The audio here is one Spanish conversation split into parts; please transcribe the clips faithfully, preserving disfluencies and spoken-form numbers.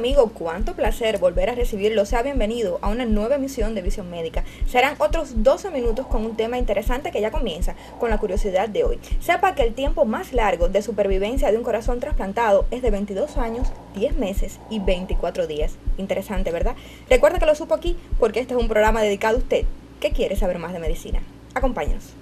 amigo, cuánto placer volver a recibirlo. Sea bienvenido a una nueva emisión de Visión Médica. Serán otros doce minutos con un tema interesante que ya comienza con la curiosidad de hoy. Sepa que el tiempo más largo de supervivencia de un corazón trasplantado es de veintidós años, diez meses y veinticuatro días. Interesante, ¿verdad? Recuerda que lo supo aquí porque este es un programa dedicado a usted que quiere saber más de medicina. Acompáñanos.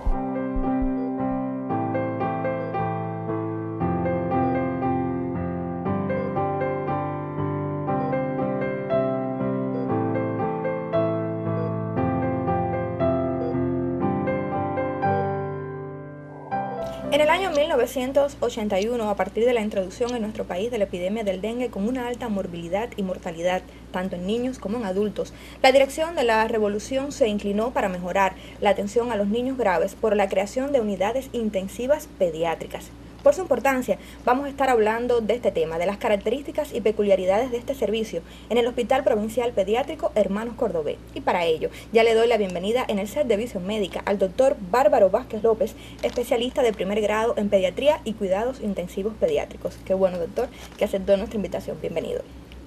En el año mil novecientos ochenta y uno, a partir de la introducción en nuestro país de la epidemia del dengue con una alta morbilidad y mortalidad, tanto en niños como en adultos, la dirección de la revolución se inclinó para mejorar la atención a los niños graves por la creación de unidades intensivas pediátricas. Por su importancia, vamos a estar hablando de este tema, de las características y peculiaridades de este servicio en el Hospital Provincial Pediátrico Hermanos Cordobés. Y para ello, ya le doy la bienvenida en el set de Visión Médica al doctor Bárbaro Vázquez López, especialista de primer grado en pediatría y cuidados intensivos pediátricos. Qué bueno, doctor, que aceptó nuestra invitación. Bienvenido.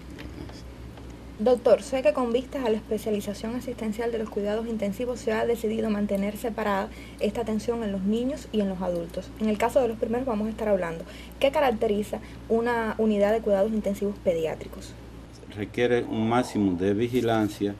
Doctor, sé que con vistas a la especialización asistencial de los cuidados intensivos se ha decidido mantener separada esta atención en los niños y en los adultos. En el caso de los primeros vamos a estar hablando. ¿Qué caracteriza una unidad de cuidados intensivos pediátricos? Requiere un máximo de vigilancia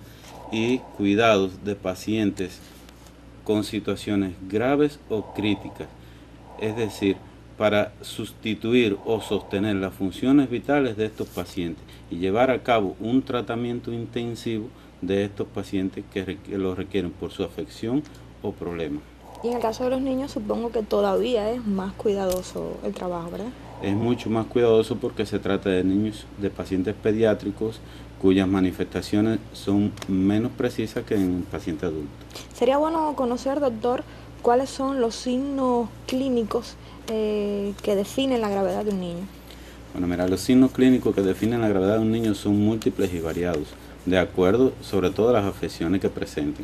y cuidados de pacientes con situaciones graves o críticas, es decir, para sustituir o sostener las funciones vitales de estos pacientes y llevar a cabo un tratamiento intensivo de estos pacientes que lo requieren por su afección o problema. Y en el caso de los niños supongo que todavía es más cuidadoso el trabajo, ¿verdad? Es mucho más cuidadoso porque se trata de niños, de pacientes pediátricos cuyas manifestaciones son menos precisas que en pacientes adultos. Sería bueno conocer, doctor, cuáles son los signos clínicos eh, que definen la gravedad de un niño. Bueno, mira, los signos clínicos que definen la gravedad de un niño son múltiples y variados, de acuerdo sobre todo a las afecciones que presenten.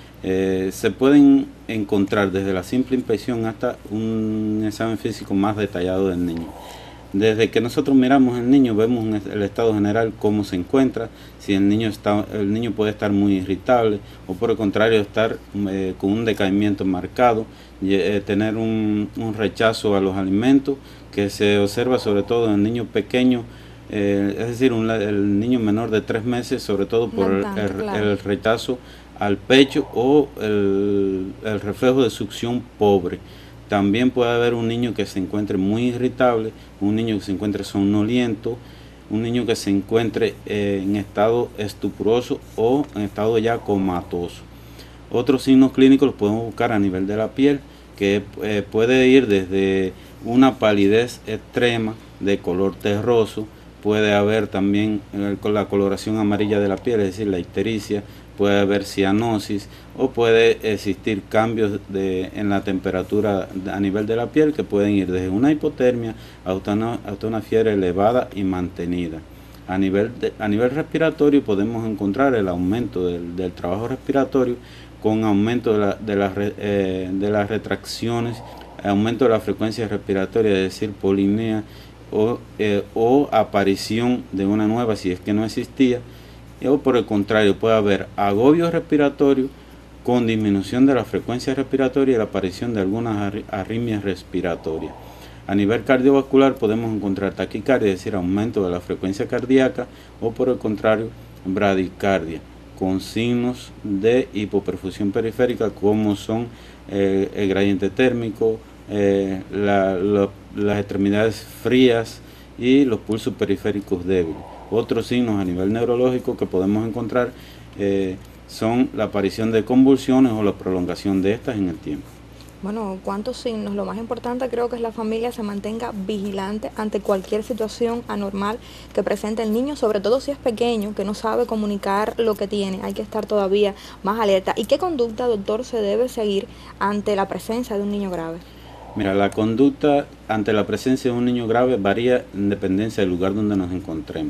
Eh, se pueden encontrar desde la simple inspección hasta un examen físico más detallado del niño. Desde que nosotros miramos al niño, vemos el estado general, cómo se encuentra, si el niño está, el niño puede estar muy irritable o por el contrario estar eh, con un decaimiento marcado, y, eh, tener un, un rechazo a los alimentos que se observa sobre todo en el niño pequeño, eh, es decir, un, el niño menor de tres meses, sobre todo por el, el, claro. el rechazo al pecho o el, el reflejo de succión pobre. También puede haber un niño que se encuentre muy irritable, un niño que se encuentre somnoliento, un niño que se encuentre eh, en estado estupuroso o en estado ya comatoso. Otros signos clínicos los podemos buscar a nivel de la piel, que eh, puede ir desde una palidez extrema de color terroso, puede haber también eh, la coloración amarilla de la piel, es decir, la ictericia, puede haber cianosis o puede existir cambios de, en la temperatura a nivel de la piel que pueden ir desde una hipotermia hasta una, hasta una fiebre elevada y mantenida. A nivel, de, a nivel respiratorio podemos encontrar el aumento del, del trabajo respiratorio con aumento de, la, de, las, eh, de las retracciones, aumento de la frecuencia respiratoria, es decir, polinea o, eh, o aparición de una nueva si es que no existía. O por el contrario, puede haber agobio respiratorio con disminución de la frecuencia respiratoria y la aparición de algunas arritmias respiratorias. A nivel cardiovascular podemos encontrar taquicardia, es decir, aumento de la frecuencia cardíaca, o por el contrario, bradicardia, con signos de hipoperfusión periférica como son eh, el gradiente térmico, eh, la, la, las extremidades frías y los pulsos periféricos débiles. Otros signos a nivel neurológico que podemos encontrar eh, son la aparición de convulsiones o la prolongación de estas en el tiempo. Bueno, ¿cuántos signos? Lo más importante creo que es la familia se mantenga vigilante ante cualquier situación anormal que presente el niño, sobre todo si es pequeño, que no sabe comunicar lo que tiene. Hay que estar todavía más alerta. ¿Y qué conducta, doctor, se debe seguir ante la presencia de un niño grave? Mira, la conducta ante la presencia de un niño grave varía en dependencia del lugar donde nos encontremos.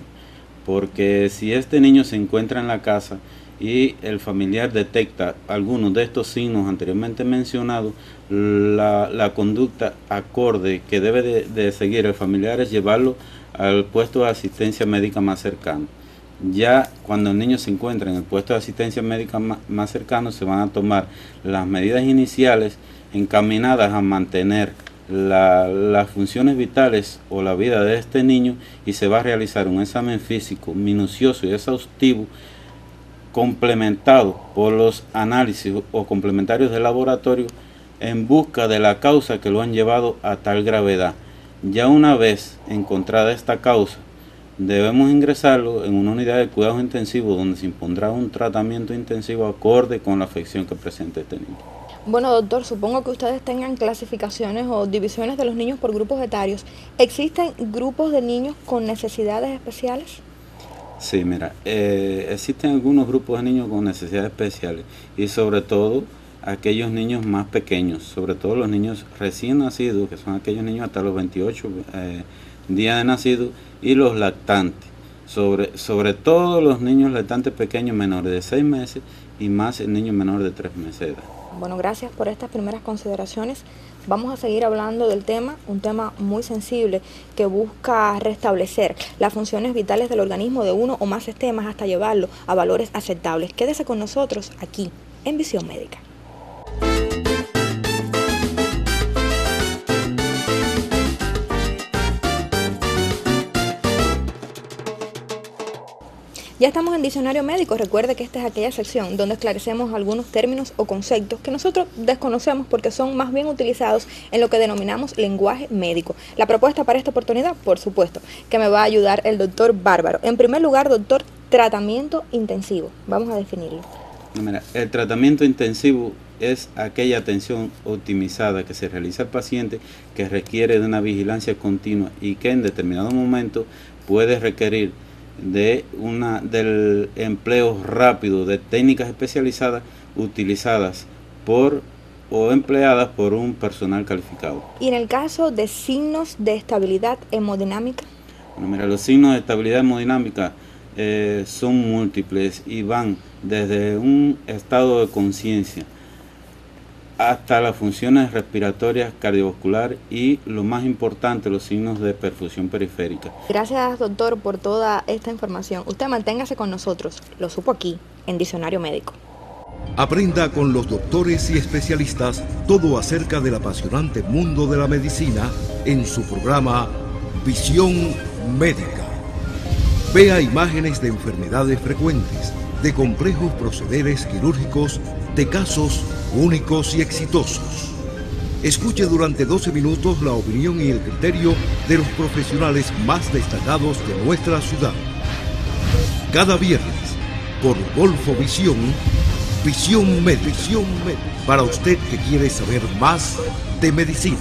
Porque si este niño se encuentra en la casa y el familiar detecta algunos de estos signos anteriormente mencionados, la, la conducta acorde que debe de, de seguir el familiar es llevarlo al puesto de asistencia médica más cercano. Ya cuando el niño se encuentra en el puesto de asistencia médica más cercano, se van a tomar las medidas iniciales encaminadas a mantener la, las funciones vitales o la vida de este niño, y se va a realizar un examen físico minucioso y exhaustivo complementado por los análisis o complementarios de laboratorio en busca de la causa que lo han llevado a tal gravedad. Ya una vez encontrada esta causa, debemos ingresarlo en una unidad de cuidados intensivos donde se impondrá un tratamiento intensivo acorde con la afección que presenta este niño. Bueno, doctor, supongo que ustedes tengan clasificaciones o divisiones de los niños por grupos etarios. ¿Existen grupos de niños con necesidades especiales? Sí, mira, eh, existen algunos grupos de niños con necesidades especiales, y sobre todo aquellos niños más pequeños, sobre todo los niños recién nacidos, que son aquellos niños hasta los veintiocho eh, días de nacido, y los lactantes, sobre, sobre todo los niños lactantes pequeños menores de seis meses y más el niño menor de tres meses de edad. Bueno, gracias por estas primeras consideraciones. Vamos a seguir hablando del tema, un tema muy sensible que busca restablecer las funciones vitales del organismo de uno o más sistemas hasta llevarlo a valores aceptables. Quédese con nosotros aquí en Visión Médica. Ya estamos en Diccionario Médico. Recuerde que esta es aquella sección donde esclarecemos algunos términos o conceptos que nosotros desconocemos porque son más bien utilizados en lo que denominamos lenguaje médico. La propuesta para esta oportunidad, por supuesto, que me va a ayudar el doctor Bárbaro. En primer lugar, doctor, tratamiento intensivo. Vamos a definirlo. Mira, el tratamiento intensivo es aquella atención optimizada que se realiza al paciente que requiere de una vigilancia continua y que en determinado momento puede requerir de una del empleo rápido de técnicas especializadas utilizadas por o empleadas por un personal calificado. ¿Y en el caso de signos de estabilidad hemodinámica? Bueno, mira, los signos de estabilidad hemodinámica eh, son múltiples y van desde un estado de conciencia hasta las funciones respiratorias, cardiovascular y, lo más importante, los signos de perfusión periférica. Gracias, doctor, por toda esta información. Usted manténgase con nosotros, lo supo aquí, en Diccionario Médico. Aprenda con los doctores y especialistas todo acerca del apasionante mundo de la medicina en su programa Visión Médica. Vea imágenes de enfermedades frecuentes, de complejos procederes quirúrgicos, de casos únicos y exitosos. Escuche durante doce minutos la opinión y el criterio de los profesionales más destacados de nuestra ciudad. Cada viernes, por Golfo Visión, Visión Médica, para usted que quiere saber más de medicina.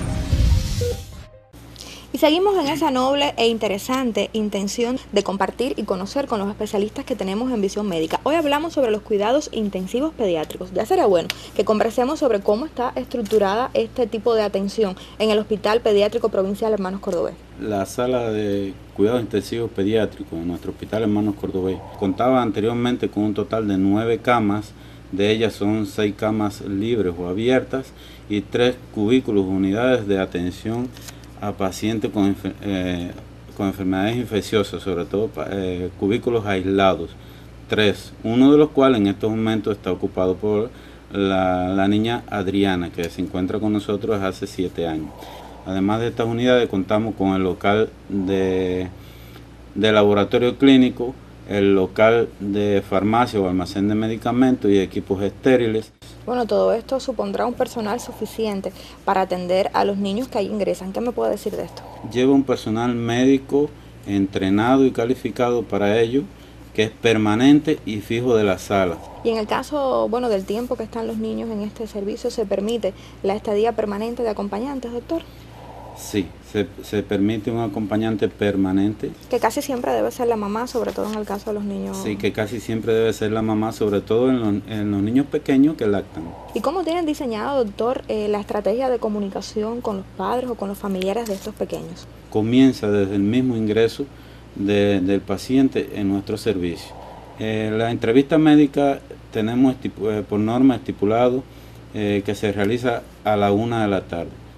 Y seguimos en esa noble e interesante intención de compartir y conocer con los especialistas que tenemos en Visión Médica. Hoy hablamos sobre los cuidados intensivos pediátricos. Ya sería bueno que conversemos sobre cómo está estructurada este tipo de atención en el Hospital Pediátrico Provincial Hermanos Cordobés. La sala de cuidados intensivos pediátricos en nuestro Hospital Hermanos Cordobés contaba anteriormente con un total de nueve camas. De ellas son seis camas libres o abiertas y tres cubículos, unidades de atención a pacientes con, eh, con enfermedades infecciosas, sobre todo eh, cubículos aislados, tres, uno de los cuales en estos momentos está ocupado por la, la niña Adriana, que se encuentra con nosotros hace siete años. Además de estas unidades, contamos con el local de, de laboratorio clínico, el local de farmacia o almacén de medicamentos y equipos estériles. Bueno, todo esto supondrá un personal suficiente para atender a los niños que ahí ingresan. ¿Qué me puede decir de esto? Lleva un personal médico entrenado y calificado para ello, que es permanente y fijo de la sala. Y en el caso, bueno, del tiempo que están los niños en este servicio, ¿se permite la estadía permanente de acompañantes, doctor? Sí, se, se permite un acompañante permanente. Que casi siempre debe ser la mamá, sobre todo en el caso de los niños. Sí, que casi siempre debe ser la mamá, sobre todo en los, en los niños pequeños que lactan. ¿Y cómo tienen diseñado, doctor, eh, la estrategia de comunicación con los padres o con los familiares de estos pequeños? Comienza desde el mismo ingreso de, del paciente en nuestro servicio. Eh, la entrevista médica tenemos eh, por norma estipulado eh, que se realiza a la una de la tarde.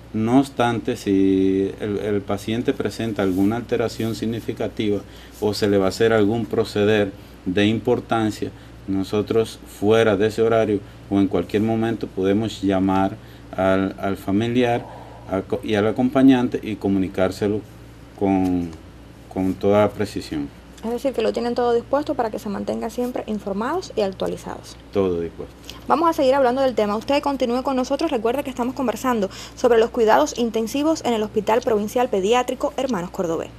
No obstante, si el, el paciente presenta alguna alteración significativa o se le va a hacer algún proceder de importancia, nosotros fuera de ese horario o en cualquier momento podemos llamar al, al familiar a, y al acompañante y comunicárselo con, con toda precisión. Es decir, que lo tienen todo dispuesto para que se mantengan siempre informados y actualizados. Todo dispuesto. Vamos a seguir hablando del tema. Usted continúe con nosotros. Recuerde que estamos conversando sobre los cuidados intensivos en el Hospital Provincial Pediátrico Hermanos Cordobés.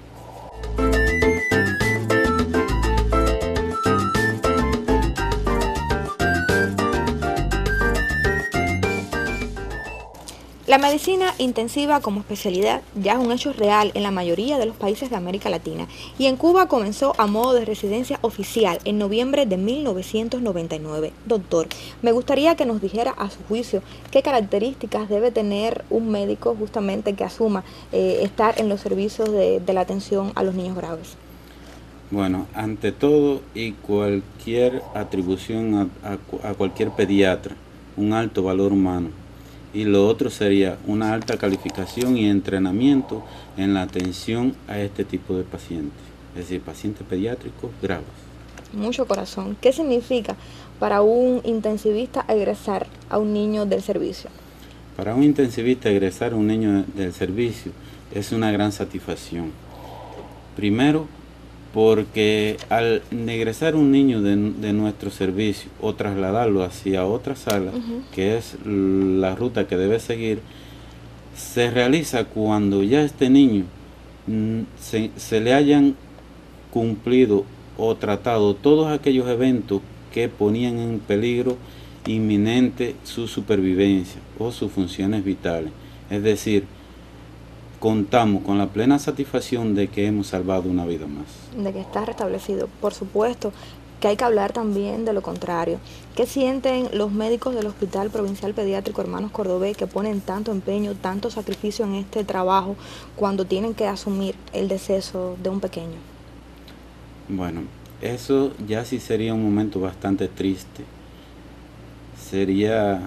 La medicina intensiva como especialidad ya es un hecho real en la mayoría de los países de América Latina y en Cuba comenzó a modo de residencia oficial en noviembre de mil novecientos noventa y nueve. Doctor, me gustaría que nos dijera a su juicio qué características debe tener un médico justamente que asuma eh, estar en los servicios de, de la atención a los niños graves. Bueno, ante todo y cualquier atribución a, a, a cualquier pediatra, un alto valor humano. Y lo otro sería una alta calificación y entrenamiento en la atención a este tipo de pacientes, es decir, pacientes pediátricos graves. Mucho corazón. ¿Qué significa para un intensivista egresar a un niño del servicio? Para un intensivista egresar a un niño del servicio es una gran satisfacción. Primero, porque al egresar un niño de, de nuestro servicio o trasladarlo hacia otra sala, uh-huh. que es la ruta que debe seguir, se realiza cuando ya este niño se, se le hayan cumplido o tratado todos aquellos eventos que ponían en peligro inminente su supervivencia o sus funciones vitales. Es decir, contamos con la plena satisfacción de que hemos salvado una vida más. De que está restablecido. Por supuesto que hay que hablar también de lo contrario. ¿Qué sienten los médicos del Hospital Provincial Pediátrico Hermanos Cordobés que ponen tanto empeño, tanto sacrificio en este trabajo cuando tienen que asumir el deceso de un pequeño? Bueno, eso ya sí sería un momento bastante triste. Sería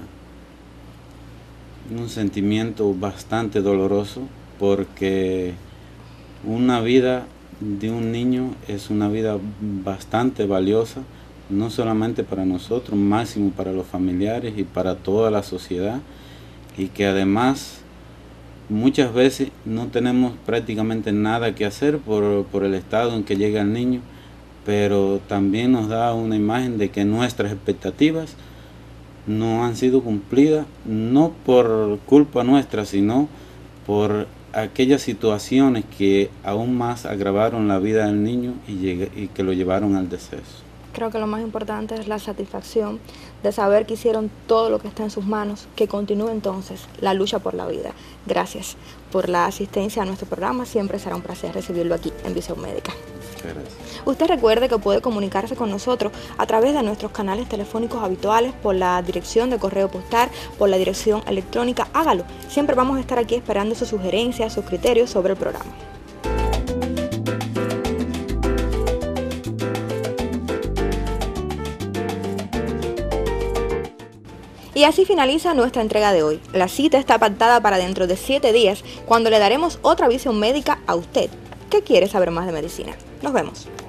un sentimiento bastante doloroso, porque una vida de un niño es una vida bastante valiosa, no solamente para nosotros, máximo para los familiares y para toda la sociedad, y que además muchas veces no tenemos prácticamente nada que hacer por, por el estado en que llega el niño, pero también nos da una imagen de que nuestras expectativas no han sido cumplidas, no por culpa nuestra, sino por aquellas situaciones que aún más agravaron la vida del niño y, llegue, y que lo llevaron al deceso. Creo que lo más importante es la satisfacción de saber que hicieron todo lo que está en sus manos, que continúe entonces la lucha por la vida. Gracias por la asistencia a nuestro programa, siempre será un placer recibirlo aquí en Visión Médica. Gracias. Usted recuerde que puede comunicarse con nosotros a través de nuestros canales telefónicos habituales, por la dirección de correo postal, por la dirección electrónica. Hágalo. Siempre vamos a estar aquí esperando sus sugerencias, sus criterios sobre el programa. Y así finaliza nuestra entrega de hoy. La cita está pactada para dentro de siete días, cuando le daremos otra visión médica a usted, que quiere saber más de medicina. Nos vemos.